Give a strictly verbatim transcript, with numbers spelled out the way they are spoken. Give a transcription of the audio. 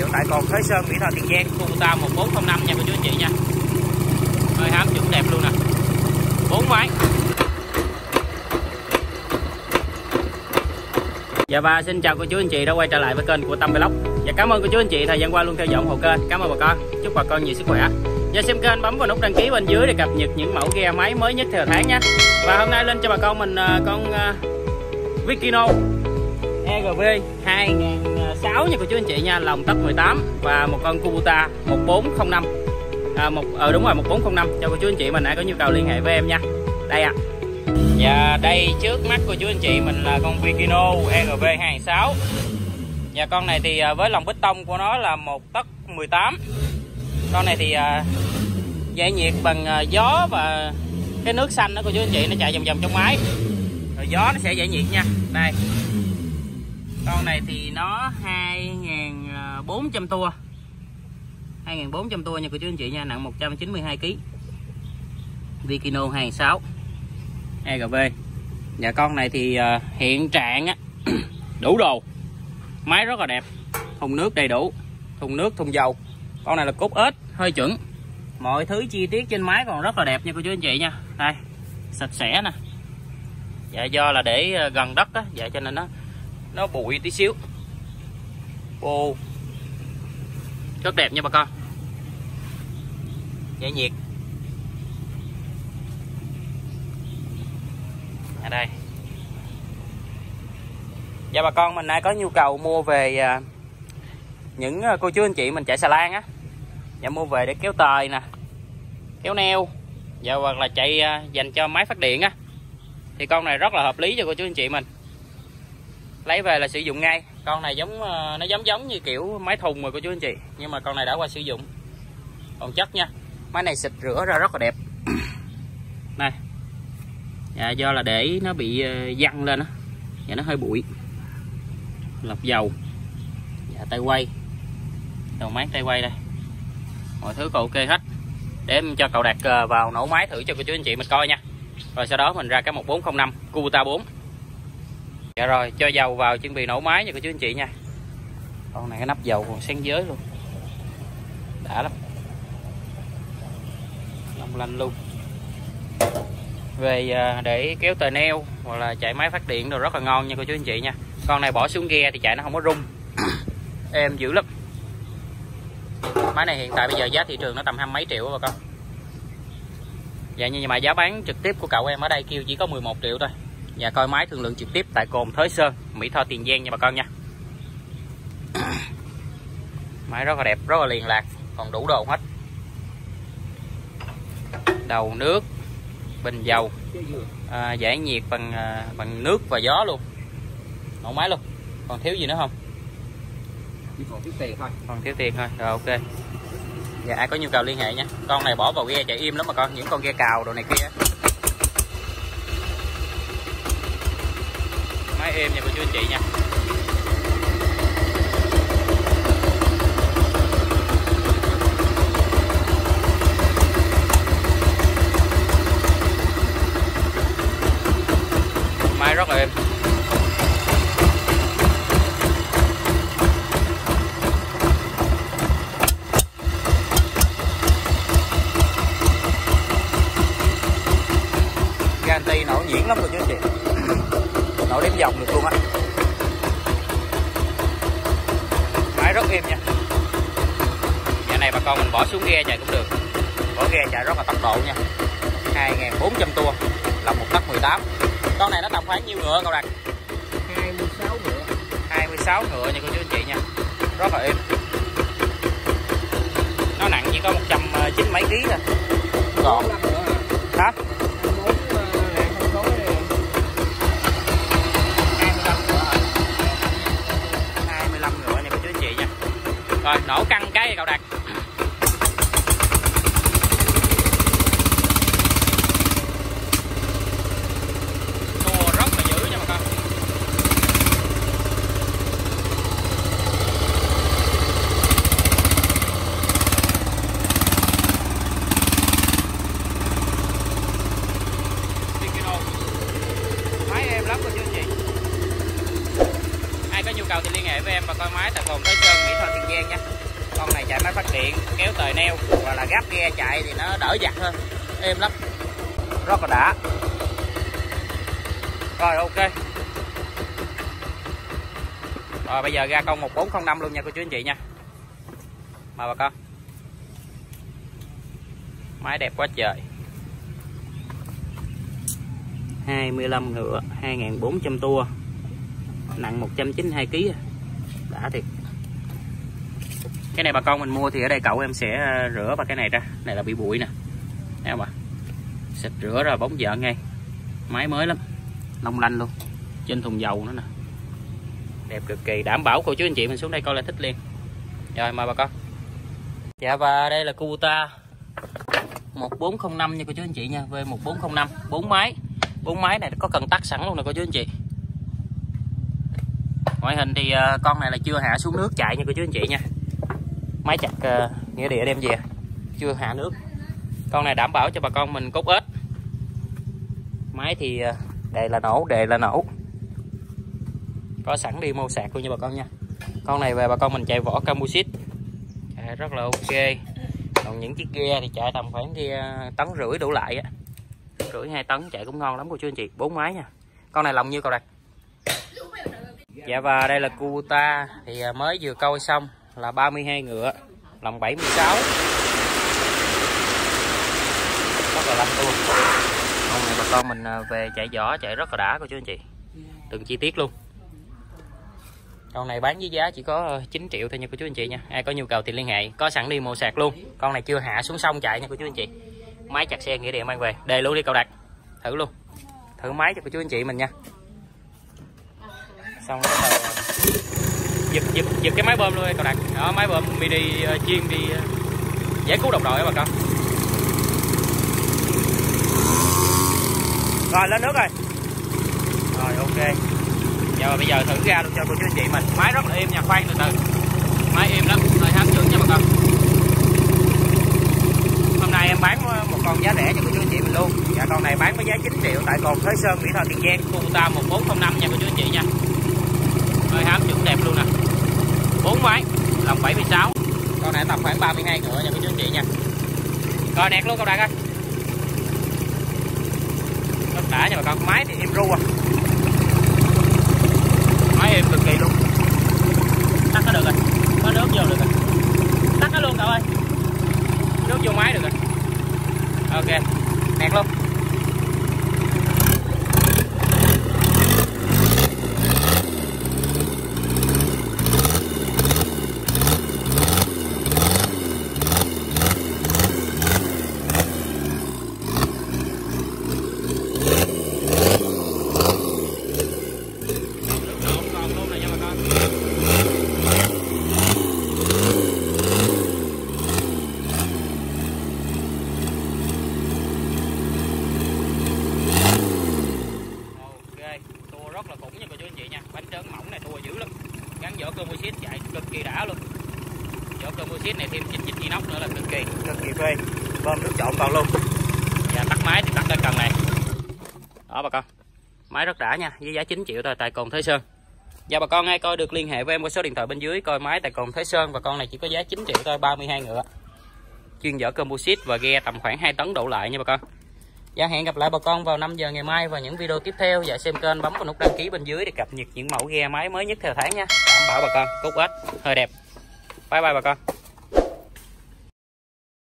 tại cồn Thới Sơn, Mỹ Tho, Tiền Giang, Kubota một bốn không năm nha cô chú anh chị nha. Hơi hám chuẩn đẹp luôn nè. Bốn máy. Dạ và xin chào cô chú anh chị đã quay trở lại với kênh của Tâm Vlog. Và cảm ơn cô chú anh chị thời gian qua luôn theo dõi ủng hộ kênh. Cảm ơn bà con. Chúc bà con nhiều sức khỏe. Và xem kênh bấm vào nút đăng ký bên dưới để cập nhật những mẫu ghe máy mới nhất theo tháng nha. Và hôm nay lên cho bà con mình con uh, Vicino e giê vê hai nghìn sáu nha cô chú anh chị nha, lòng tốc mười tám và một con Kubota một bốn không năm. À, một ờ đúng rồi một bốn không năm cho cô chú anh chị mình ai có nhu cầu liên hệ với em nha. Đây ạ. À. Và đây trước mắt cô chú anh chị mình là con Vicino e giê vê hai nghìn sáu. Và con này thì với lòng bê tông của nó là một tấc mười tám. Con này thì uh, giải nhiệt bằng uh, gió và cái nước xanh đó cô chú anh chị, nó chạy vòng vòng trong máy. Rồi gió nó sẽ giải nhiệt nha. Đây. Con này thì nó hai nghìn bốn trăm tua. hai nghìn bốn trăm tua nha cô chú anh chị nha, nặng một trăm chín mươi hai ki lô gam. Vicino hai nghìn sáu e giê vê. Và con này thì uh, hiện trạng á đủ đồ. Máy rất là đẹp. Thùng nước đầy đủ, thùng nước, thùng dầu. Con này là cốt ếch hơi chuẩn. Mọi thứ chi tiết trên máy còn rất là đẹp nha cô chú anh chị nha. Đây, sạch sẽ nè. Dạ do là để gần đất á, dạ cho nên nó nó bụi tí xíu. Ô. Rất đẹp nha bà con. Giải nhiệt. Ở đây. Dạ bà con mình ai có nhu cầu mua về uh, những uh, cô chú anh chị mình chạy xà lan á, dạ mua về để kéo tời nè, kéo neo, dạ hoặc là chạy uh, dành cho máy phát điện á, thì con này rất là hợp lý cho cô chú anh chị mình. Lấy về là sử dụng ngay. Con này giống uh, nó giống giống như kiểu máy thùng mà cô chú anh chị, nhưng mà con này đã qua sử dụng còn chất nha. Máy này xịt rửa ra rất là đẹp. Này. Dạ, do là để nó bị uh, văng lên á, dạ nó hơi bụi. Lọc dầu. Dạ, tay quay. Đầu máy tay quay đây. Mọi thứ còn ok hết. Để em cho cậu Đạt uh, vào nổ máy thử cho cô chú anh chị mình coi nha. Rồi sau đó mình ra cái một bốn không năm Kubota bốn. Dạ rồi, cho dầu vào chuẩn bị nổ máy nha cô chú anh chị nha. Con này cái nắp dầu còn sáng giới luôn. Đã lắm. Long lanh luôn. Về để kéo tờ neo hoặc là chạy máy phát điện rồi rất là ngon nha cô chú anh chị nha. Con này bỏ xuống ghe thì chạy nó không có rung. Êm dữ lắm. Máy này hiện tại bây giờ giá thị trường nó tầm hai mấy triệu bà con. Dạ nhưng mà giá bán trực tiếp của cậu em ở đây kêu chỉ có mười một triệu thôi. Và coi máy thương lượng trực tiếp tại cồn Thới Sơn, Mỹ Tho, Tiền Giang nha bà con nha. Máy rất là đẹp, rất là liền lạc, còn đủ đồ hết. Đầu nước, bình dầu, à, giải nhiệt bằng à, bằng nước và gió luôn. Nổ máy luôn. Còn thiếu gì nữa không? Còn thiếu tiền thôi. Còn thiếu tiền thôi. Rồi ok. Dạ ai có nhu cầu liên hệ nha. Con này bỏ vào ghe chạy im lắm bà con, những con ghe cào đồ này kia. Máy êm nha cô chú anh chị nha. Máy rất là êm. Garanti nổ nhuyễn lắm cô chú anh chị. Nổ đếm vòng được luôn á. Máy rất êm nha. Nhà này bà con mình bỏ xuống ghe chạy cũng được. Bỏ ghe chạy rất là tốc độ nha. hai nghìn bốn trăm tua, lòng một tấc mười tám. Con này nó tầm khoảng nhiêu ngựa cậu Đạt? hai mươi sáu ngựa. hai mươi sáu ngựa nha cô chú anh chị nha. Rất là êm. Nó nặng chỉ có một trăm chín mấy ký thôi. Gọn. Hả? Rồi nổ căng cái cậu Đạt. Tua rất là dữ nha bà con. Vicino. Máy êm lắm cô chú anh chị. Ai có nhu cầu thì liên hệ với em và coi máy tại cồn Thới Sơn, Mỹ Tho, Tiền Giang nha. Con này chạy máy phát điện, kéo tời neo hoặc là gáp ghe chạy thì nó đỡ giặt hơn, êm lắm, rất là đã. Rồi ok. Rồi bây giờ ra con một bốn không năm luôn nha cô chú anh chị nha. Mời bà con. Máy đẹp quá trời. hai mươi lăm ngựa, hai nghìn bốn trăm tua. Nặng một trăm chín mươi hai ki lô gam. Đã thiệt. Cái này bà con mình mua thì ở đây cậu em sẽ rửa ba cái này ra. Này là bị bụi nè. Thấy không ạ? Xịt rửa rồi bóng dợn ngay. Máy mới lắm. Long lanh luôn. Trên thùng dầu nữa nè. Đẹp cực kỳ, đảm bảo cô chú anh chị mình xuống đây coi là thích liền. Rồi mời bà con. Dạ và đây là Kubota một bốn không năm nha cô chú anh chị nha, V một bốn không năm, bốn máy. bốn máy này có cần tắt sẵn luôn nè cô chú anh chị. Ngoại hình thì uh, con này là chưa hạ xuống nước chạy nha cô chú anh chị nha. Máy chặt uh, nghĩa địa đem về, chưa hạ nước. Con này đảm bảo cho bà con mình cốt ếch. Máy thì uh, đề là nổ, đề là nổ. Có sẵn đi mô sạc luôn nha bà con nha. Con này về bà con mình chạy vỏ composite chạy rất là ok. Còn những chiếc ghe thì chạy tầm khoảng ghe tấn rưỡi đổ lại á, rưỡi hai tấn chạy cũng ngon lắm cô chú anh chị. Bốn máy nha. Con này lòng nhiêu cậu đặt? Dạ và đây là Kubota thì mới vừa coi xong là ba mươi hai ngựa, lòng bảy mươi sáu, rất là lanh luôn. Con này bà con mình về chạy vỏ chạy rất là đã cô chú anh chị, từng chi tiết luôn. Con này bán với giá chỉ có chín triệu thôi nha cô chú anh chị nha. Ai có nhu cầu thì liên hệ, có sẵn đi mô sạc luôn. Con này chưa hạ xuống sông chạy nha cô chú anh chị. Máy chặt xe nghĩa địa mang về, đề luôn đi cậu đặt. Thử luôn, thử máy cho cô chú anh chị mình nha. Xong rồi giật giật giật cái máy bơm luôn cậu đặt. Đó, máy bơm mini uh, chuyên đi uh, giải cứu đồng đội đó bà con. Rồi lên nước rồi. Rồi ok. Giờ bây giờ thử ra luôn cho cô chú anh chị mình. Máy rất là êm nha, khoan từ từ. Máy êm lắm, hơi hám trước nha bà con. Hôm nay em bán một con giá rẻ cho cô chú anh chị mình luôn. Dạ con này bán với giá chín triệu tại Cồn Thới Sơn, Mỹ Tho, Tiền Giang, Kubota một bốn không năm nha cô chú anh chị nha. Hơi hám chuẩn đẹp luôn nè. bốn máy, lòng bảy mươi sáu. Con này tầm khoảng ba mươi hai ngựa nha cô chú anh chị nha. Rồi nẹt luôn cậu Đạt ơi. Rất đã nha bà con, máy thì êm ru à. Máy êm cực kỳ luôn. Tắt nó được rồi, có nước vô được rồi. Tắt nó luôn cậu ơi, nước vô máy được rồi. Ok, nẹt luôn. Rất là khủng nha cô chú anh chị nha. Bánh trơn mỏng này tua dữ lắm. Gắn vỏ composite chạy cực kỳ đã luôn. Vỏ composite này thêm chín vít inox nữa là cực kỳ cực kỳ phê. Bơm nước trộn vào luôn. Và tắt máy thì tắt cái cần này. Đó bà con. Máy rất đã nha, với giá chín triệu thôi tại Cồn Thới Sơn. Và bà con ai coi được liên hệ với em qua số điện thoại bên dưới coi máy tại Cồn Thới Sơn, và con này chỉ có giá chín triệu thôi, ba mươi hai ngựa. Chuyên vỏ composite và ghe tầm khoảng hai tấn đổ lại nha bà con. Dạ hẹn gặp lại bà con vào năm giờ ngày mai và những video tiếp theo. Dạ xem kênh bấm vào nút đăng ký bên dưới để cập nhật những mẫu ghe máy mới nhất theo tháng nha. Đảm bảo bà con cốt ếch hơi đẹp. Bye bye bà con.